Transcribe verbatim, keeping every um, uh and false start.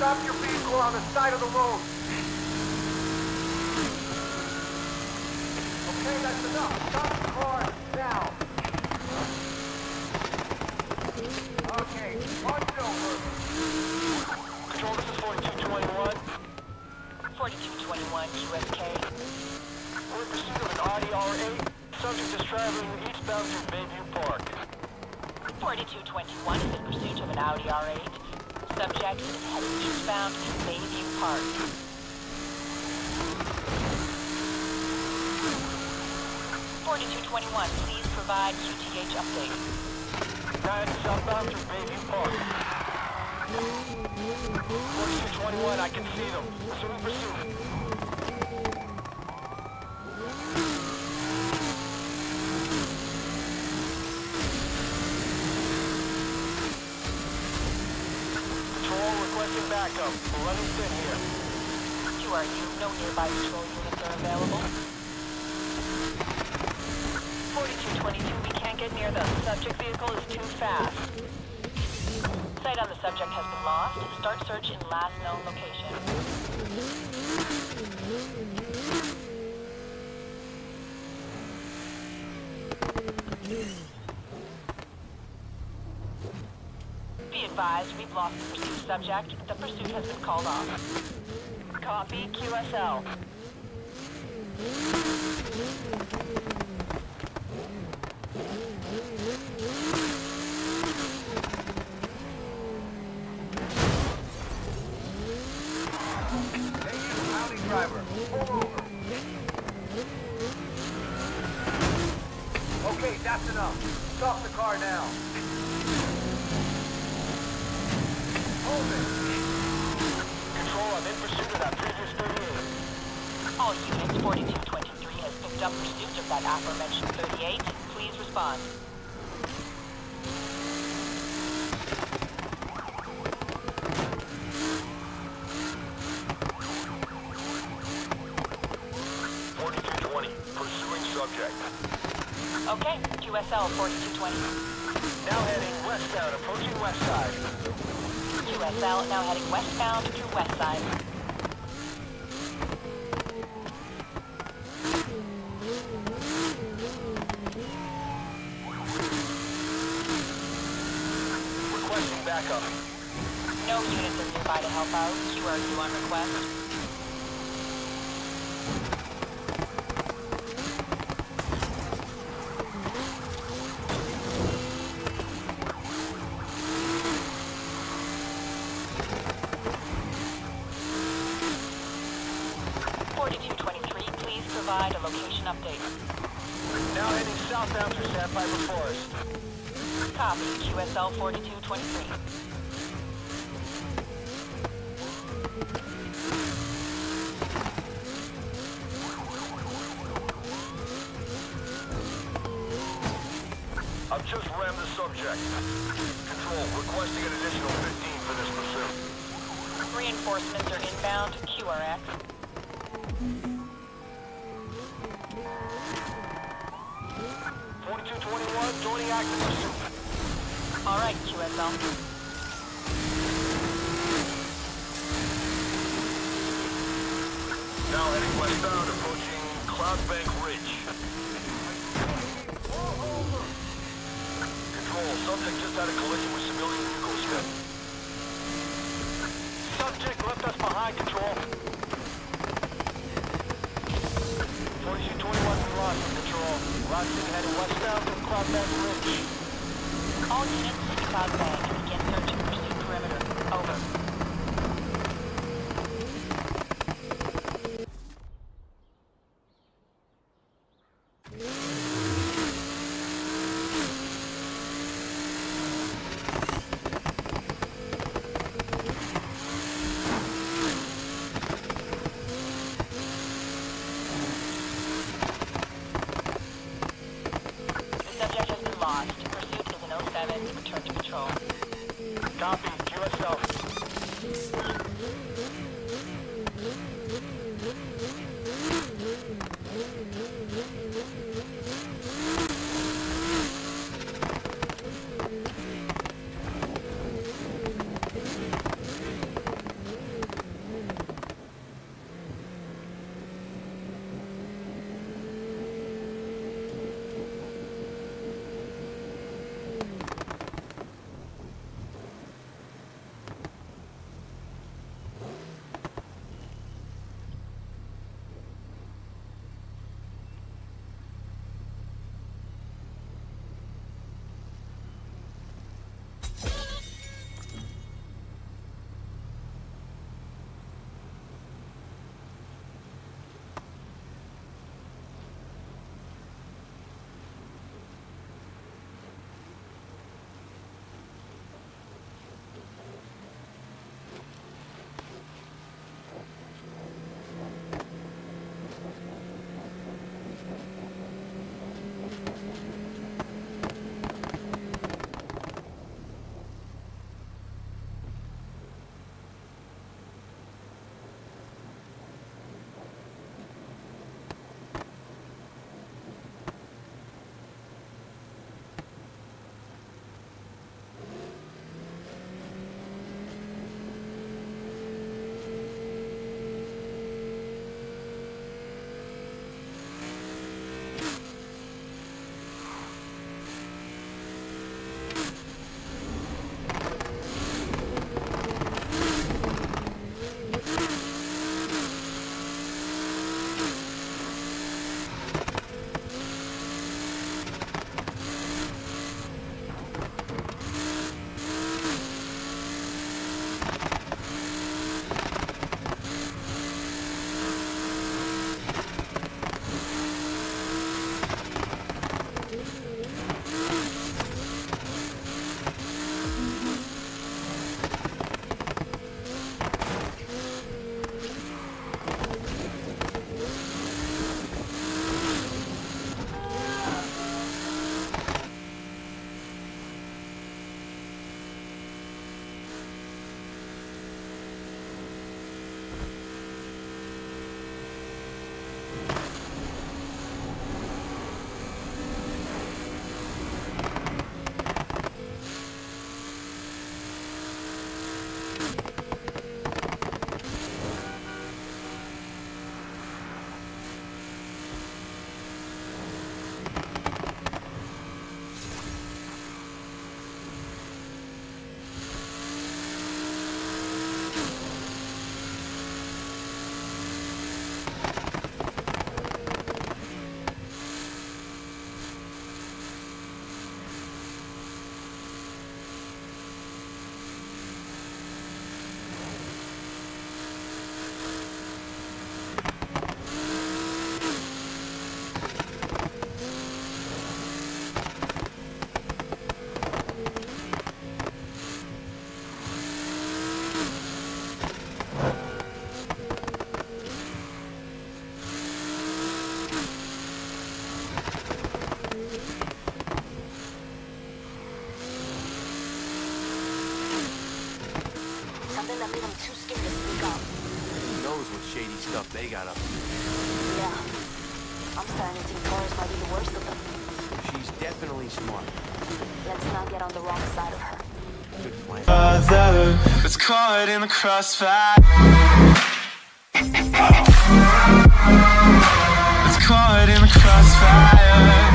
Stop your vehicle on the side of the road. Okay, that's enough. Stop the car now. Okay, launch it over. Control, this is forty-two twenty-one. forty-two twenty-one Q S K. We're in pursuit of an Audi R eight. Subject is traveling eastbound through Bayview Park. forty-two twenty-one is in pursuit of an Audi R eight. Subject is heading eastbound to Bayview Park. forty-two twenty-one, please provide Q T H update. nine southbound through Bayview Park. forty-two twenty-one, I can see them. Pursuing pursuit. Requesting backup. We're running thin here. Q R U, no nearby patrol units are available. forty-two twenty-two, we can't get near the subject vehicle is too fast. Sight on the subject has been lost. Start search in last known location. Be advised, we've lost the pursuit subject. The pursuit has been called off. Copy, Q S L. Hey, you Audi driver, pull over. Okay, that's enough. Stop the car now. Hold it. Control, I'm in pursuit of that previous thirty-eight. All units, forty-two twenty-three has picked up pursuit of that aforementioned thirty-eight. Please respond. forty-two twenty, pursuing subject. Okay, Q S L forty-two twenty. Now heading westbound, approaching west side. Q S L now heading westbound through west side. Requesting backup. No units are nearby to help out. Q R U on request. forty-two twenty-three, please provide a location update. Now heading southbound through Sandpiper Forest. Copy, Q S L forty-two twenty-three. I've just rammed the subject. Control, requesting an additional fifteen for this pursuit. Reinforcements are inbound, Q R X. forty-two twenty-one, joining active pursuit. All right, Q S L. Now heading westbound, approaching Cloudbank Ridge. Control, subject just had a collision with civilian vehicles. Subject left us behind, Control. forty-two twenty-one, we lost him, Control. Lost him heading westbound from Cloudbank Ridge. All units to Cloudbank. Begin searching pursuit perimeter. Over. The subject has been lost. Pursuit is an oh seven. Return to patrol. Copy, Q S L. too scared to speak up. Who knows what shady stuff they got up to? Yeah. I'm starting to think Taurus might be the worst of them. She's definitely smart. Let's not get on the wrong side of her. Good plan. Father was caught in the crossfire. Was caught in the crossfire.